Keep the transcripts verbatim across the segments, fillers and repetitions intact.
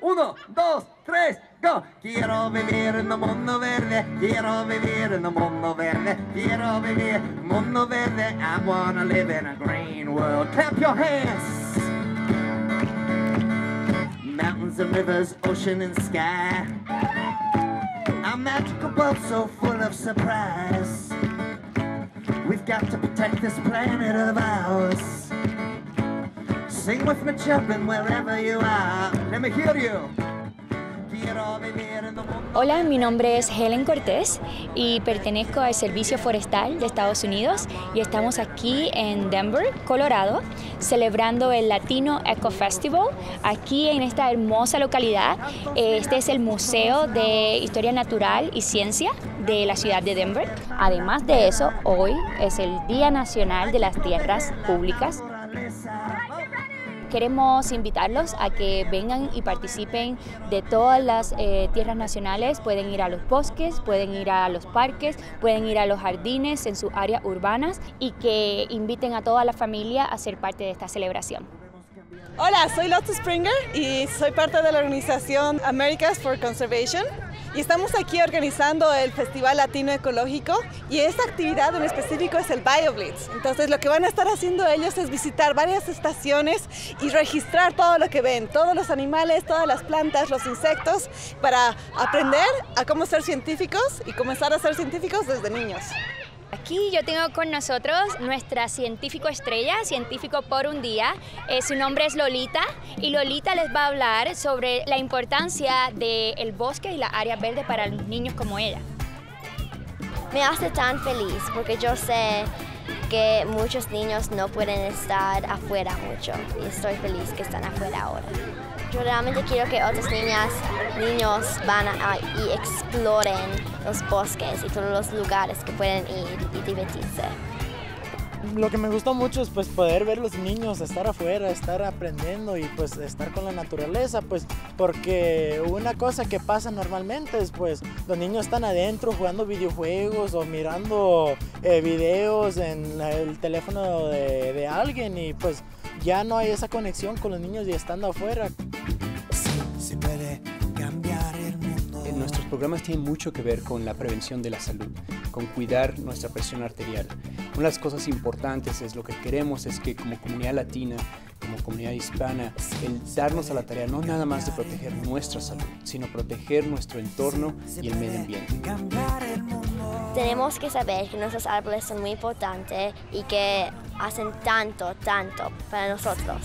Uno, dos, tres, go. Quiero vivir en un mundo verde. Quiero vivir en un mundo verde. Quiero vivir en un mundo verde. I wanna live in a green world. Clap your hands. Mountains and rivers, ocean and sky. A magical world so full of surprise. We've got to protect this planet of ours. Sing with me, children, wherever you are. Let me hear you. Hola, mi nombre es Helen Cortés y pertenezco al Servicio Forestal de Estados Unidos y estamos aquí en Denver, Colorado, celebrando el Latino Eco Festival aquí en esta hermosa localidad. Este es el Museo de Historia Natural y Ciencia de la ciudad de Denver. Además de eso, hoy es el Día Nacional de las Tierras Públicas. Queremos invitarlos a que vengan y participen de todas las eh, tierras nacionales. Pueden ir a los bosques, pueden ir a los parques, pueden ir a los jardines en sus áreas urbanas y que inviten a toda la familia a ser parte de esta celebración. Hola, soy Lotte Springer y soy parte de la organización Americas for Conservation. Y estamos aquí organizando el Festival Latino Ecológico y esta actividad en específico es el BioBlitz. Entonces lo que van a estar haciendo ellos es visitar varias estaciones y registrar todo lo que ven, todos los animales, todas las plantas, los insectos, para aprender a cómo ser científicos y comenzar a ser científicos desde niños. Aquí yo tengo con nosotros nuestra científico estrella, científico por un día. Eh, su nombre es Lolita y Lolita les va a hablar sobre la importancia del bosque y la área verde para los niños como ella. Me hace tan feliz porque yo sé que muchos niños no pueden estar afuera mucho y estoy feliz que están afuera ahora. Yo realmente quiero que otras niñas, niños van a, y exploren los bosques y todos los lugares que pueden ir y divertirse. Lo que me gustó mucho es pues poder ver los niños, estar afuera, estar aprendiendo y pues estar con la naturaleza, pues porque una cosa que pasa normalmente es pues los niños están adentro jugando videojuegos o mirando eh, videos en el teléfono de, de alguien y pues ya no hay esa conexión con los niños y estando afuera. Se puede cambiar el mundo. Nuestros programas tienen mucho que ver con la prevención de la salud, con cuidar nuestra presión arterial. Una de las cosas importantes es lo que queremos es que como comunidad latina, como comunidad hispana, el darnos a la tarea no nada más de proteger nuestra salud, sino proteger nuestro entorno y el medio ambiente. Tenemos que saber que nuestros árboles son muy importantes y que hacen tanto, tanto para nosotros.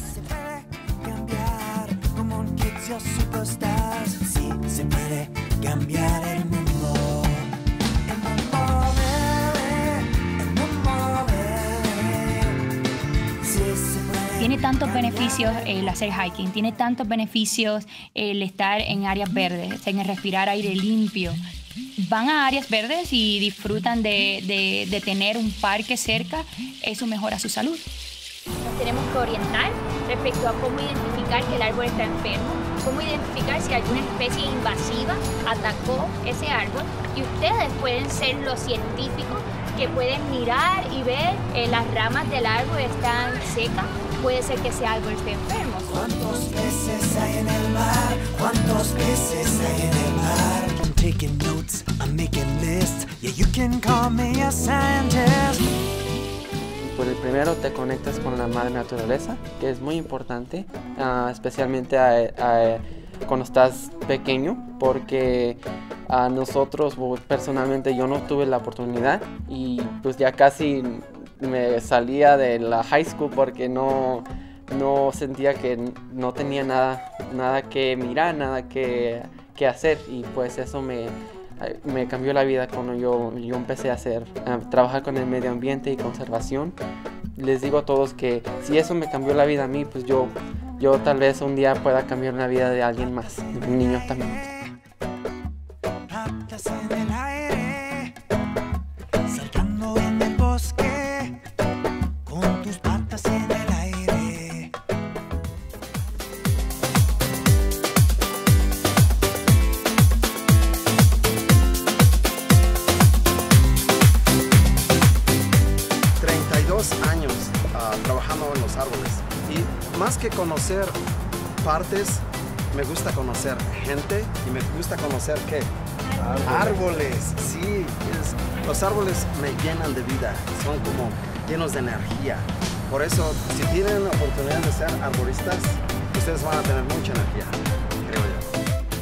Sí, se puede cambiar el mundo. El mundo verde, el mundo verde. Sí, se puede. Tiene tantos beneficios el hacer hiking, tiene tantos beneficios el estar en áreas verdes, en el respirar aire limpio. Van a áreas verdes y disfrutan de, de, de tener un parque cerca, eso mejora su salud. Nos tenemos que orientar respecto a cómo identificar que el árbol está enfermo, cómo identificar si alguna especie invasiva atacó ese árbol y ustedes pueden ser los científicos que pueden mirar y ver eh, las ramas del árbol están secas, puede ser que ese árbol esté enfermo. ¿Cuántos peces hay en el mar? ¿Cuántos peces hay en el mar? I'm taking notes, I'm making lists. Yeah, you can call me a scientist. Pues primero te conectas con la madre naturaleza, que es muy importante, uh, especialmente a, a, cuando estás pequeño, porque a nosotros, personalmente, yo no tuve la oportunidad y pues ya casi me salía de la high school porque no, no sentía que no tenía nada, nada que mirar, nada que, que hacer y pues eso me... me cambió la vida cuando yo, yo empecé a hacer, a trabajar con el medio ambiente y conservación. Les digo a todos que si eso me cambió la vida a mí, pues yo, yo tal vez un día pueda cambiar la vida de alguien más, un niño también. años uh, trabajando en los árboles y más que conocer partes me gusta conocer gente y me gusta conocer ¿qué? Árboles. Árboles, sí. Es, los árboles me llenan de vida, son como llenos de energía. Por eso, si tienen la oportunidad de ser arboristas, ustedes van a tener mucha energía, creo yo.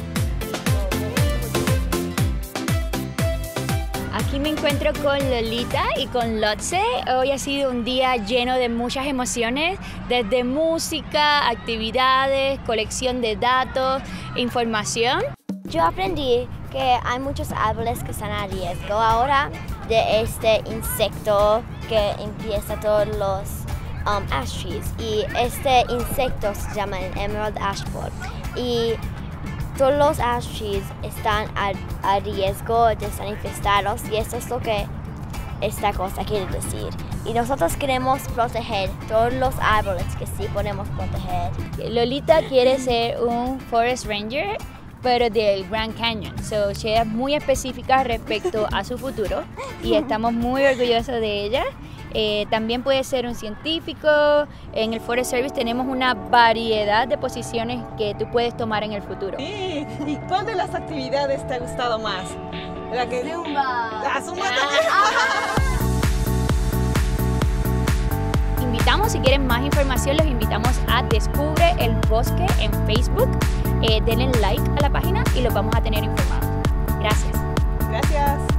Aquí me encuentro con Lolita y con Lotse. Hoy ha sido un día lleno de muchas emociones, desde música, actividades, colección de datos, información. Yo aprendí que hay muchos árboles que están a riesgo ahora de este insecto que empieza todos los um, ash trees. Y este insecto se llama el emerald ash borer. Y todos los ash trees están a, a riesgo de estar infestados y eso es lo que esta cosa quiere decir. Y nosotros queremos proteger todos los árboles que sí podemos proteger. Lolita quiere ser un Forest Ranger, pero del Grand Canyon. So, ella es muy específica respecto a su futuro y estamos muy orgullosos de ella. Eh, también puede ser un científico. En el Forest Service tenemos una variedad de posiciones que tú puedes tomar en el futuro. Sí. ¿Y cuál de las actividades te ha gustado más? La que... Zumba. La Zumba también. Invitamos, si quieren más información, los invitamos a Descubre el Bosque en Facebook. Eh, denle like a la página y los vamos a tener informados. Gracias. Gracias.